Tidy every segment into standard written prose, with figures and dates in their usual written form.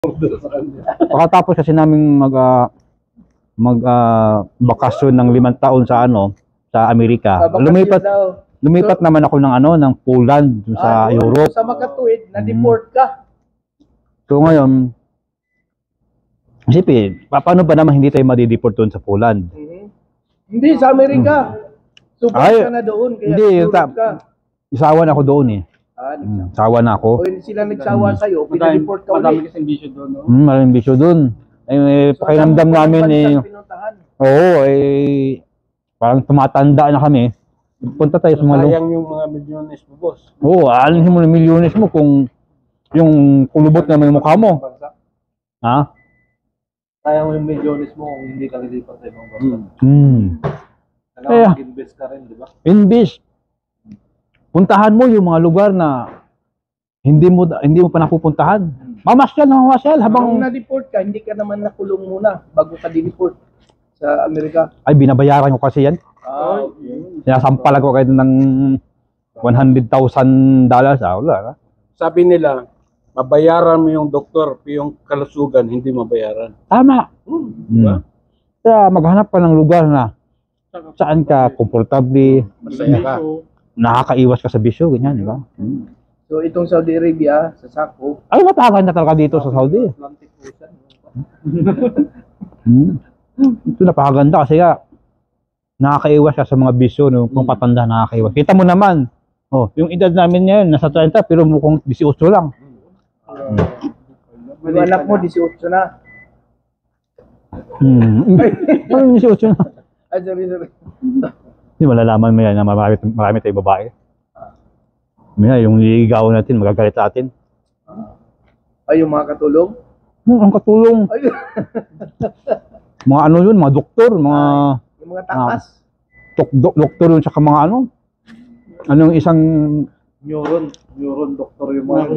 Pagkatapos kasi naming bakasyon ng 5 taon sa sa Amerika. Lumipat naman ako ng Poland sa Europe. Sa makatuwid, na-deport ka. So ngayon, isipin, paano ba naman hindi tayo madideport doon sa Poland? Hindi, sa Amerika. Subak ka na doon. Kaya hindi, isawa na ako doon eh. Sawa na ako. O hindi sila nagsawa sa'yo, pinadeport ka ulit. Madami kasing bisyo doon, no? Maraming bisyo doon. Pakiramdam namin parang tumatanda na kami. Punta tayo sa mga sayang yung mga milyones mo, boss. Oo, alin mo ng milyones mo kung yung kulubot na may mukha mo. Ha? Sayang mo yung milyones mo kung hindi ka nilipat sa ibang bansa. Mag-invest ka rin, di ba? Invest. Puntahan mo yung mga lugar na hindi mo pa napupuntahan. Mamasyal habang na-deport ka, hindi ka naman nakulong muna bago ka di-deport sa Amerika. Ay, binabayaran ko kasi yan. Sinasampal ako kahit ng $100,000. Wala. Sabi nila, mabayaran mo yung doktor, yung kalusugan, hindi mabayaran. Tama. Kaya maghanap ka ng lugar na saan ka komportable, Masaya ka. nakakaiwas ka sa bisyo, ganyan, di ba? So itong Saudi Arabia, sa Sako. Ay, napakaganda talaga dito sa Saudi. Ito napakaganda kasi nakakaiwas ka sa mga bisyo, no? Kung patanda nakakaiwas. Kita mo naman, yung edad namin ngayon, nasa 30, pero mukhang 18 lang. Yung anak mo, 18 na. Ano 18 na? Ay, sorry. Hindi malalaman mo yan na marami tayong babae. Yung ligaw natin, magagalit sa atin. Ay, yung mga katulong? Ang katulong. Mga yun, mga doktor, yung mga takas. Doktor yun, tsaka mga yung isang Neuron doktor yung mga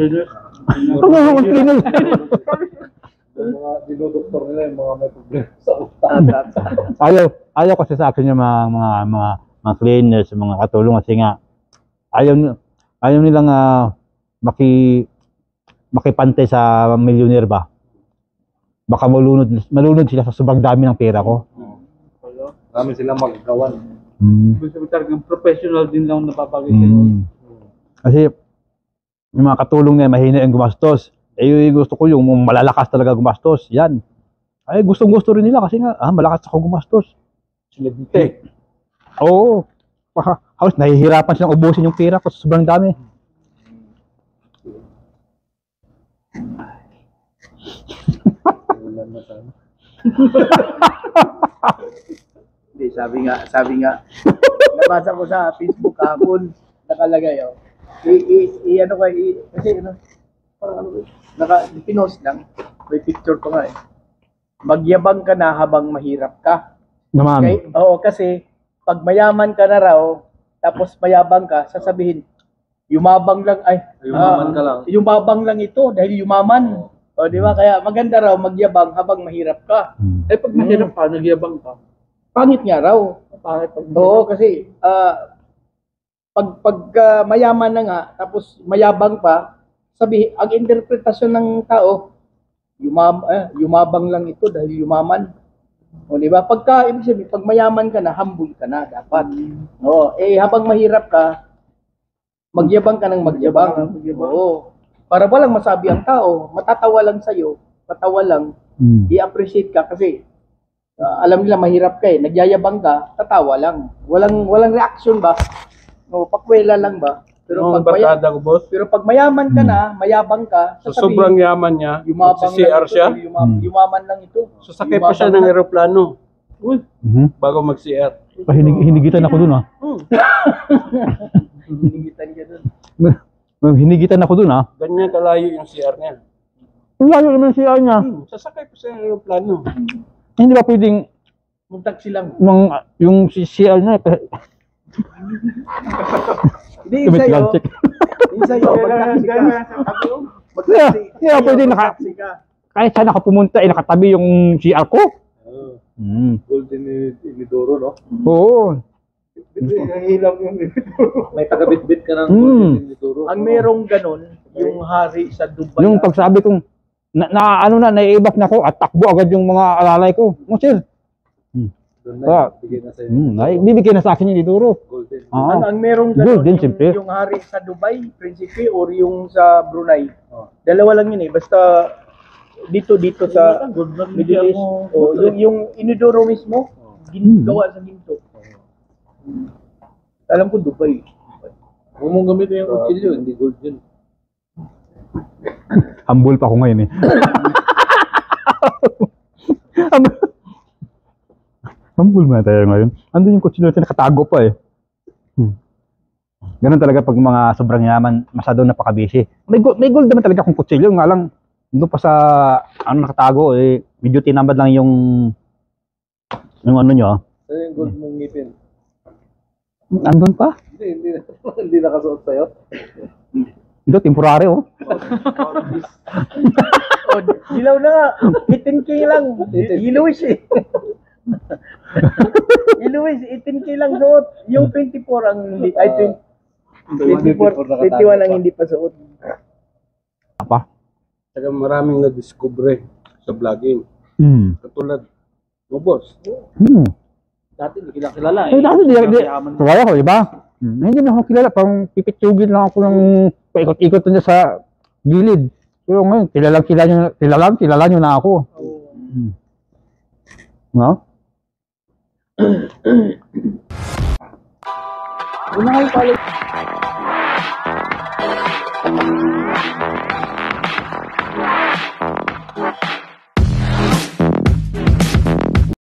mga dinodoktor nila yung mga may problema sa utak. Ayaw kasi sa akin yung mga cleaners, mga katulong kasi nga ayaw nilang makipantay sa millionaire ba. Baka malunod sila sa sobrang dami ng pera ko. Marami silang magagawan. Talagang professional din lang napapagay sila. Kasi yung mga katulong na mahina yung gumastos. Gusto ko yung malalakas talaga gumastos. Yan. Ay, gustong-gusto rin nila kasi nga, malakas ako gumastos. Silente. Oo. Halos nahihirapan silang ubusin yung pera ko sa sobrang dami. Hindi, sabi nga, nabasa ko sa Facebook kahapon, nakalagay, pinost lang, may picture ko nga Magyabang ka na habang mahirap ka. Naman. Okay? Oo, kasi pag mayaman ka na raw, tapos mayabang ka, sasabihin, yumabang lang, yumaman ka lang. Yumabang lang ito dahil yumaman. O, di ba? Kaya maganda raw magyabang habang mahirap ka. Pag mahirap ka, nagyabang ka. Pangit nga raw. Oo, kasi pag mayaman na nga, tapos mayabang pa, ang interpretasyon ng tao, yumabang lang ito dahil yumaman. O, di ba? Ibig sabihin, pag mayaman ka na, humble ka na dapat. O, habang mahirap ka, magyabang ka ng magyabang. Oo. Para walang masabi ang tao, matatawa lang sa'yo, patawa lang, i-appreciate ka kasi alam nila mahirap ka nagyayabang ka, tatawa lang. Walang reaction ba? O, pakwela lang ba? Pero pag mayaman ka na, mayabang ka, sa sobrang yaman niya, mag-CR siya, yumaman lang ito. Sasakay pa siya ng aeroplano. Bago mag-CR. Hinigitan ako dun Hinigitan ka dun. Hinigitan ako dun Ganyan kalayo yung CR niya. Ang layo naman yung CR niya. Sasakay pa siya ng aeroplano. Hindi ba pwedeng mag-taxi lang? Yung CR niya Hindi, sa'yo, mag-taxi ka. Kaya pwede kahit saan ako pumunta, nakatabi yung CR ko. Golden Inidoro, no? Oo. May taga-bit-bit ka ng Golden Inidoro. Ang merong ganon, yung hari sa Dubai. Yung pagsabi kong, ano na, naiibak na ko at takbo agad yung mga alalay ko. Oh, sir. Doon Ah. na, bigay na sa'yo. Bibigyan na sa akin yung dituro. Golden. Ang merong Gold din, ganun, siyempre. yung hari sa Dubai, Principe, or yung sa Brunei. Oh. Dalawa lang yun eh. Basta dito sa Middle East. Oh, yung inidoro mismo, gawa sa ginto. Alam ko Dubai. Huwag mong gamitin yung kutsilyo, hindi gold yun. Humble pa ako ngayon eh. Humble man tayo ngayon. Andun yung kutsilyo natin, nakatago pa eh. Ganun talaga pag mga sobrang yaman, masyado napakabisi. May gold naman talaga kung kutsilyo, nga lang, doon pa sa, nakatago eh, medyo tinambad lang yung ano nyo. Sa'yo yung gold mong ngipin. Andun pa? Hindi nakasuot sa'yo. Ito, temporary oh. Oh, dilaw na nga. 18K lang. Iluwis eh. Iluwis, 18K lang suot. Yung 24 ang hindi, ay 24, 21 ang hindi pa suot. Apa? Saka maraming na-discover sa vlogging. Katulad mo, boss. Dati hindi kilala Eh, dati di kaya ko, di ba? Hindi na ako kilala, parang pipitsugin lang ako ng paikot-ikot niya sa gilid. Pero ngayon, kilala nyo na ako. No? Una kayo college.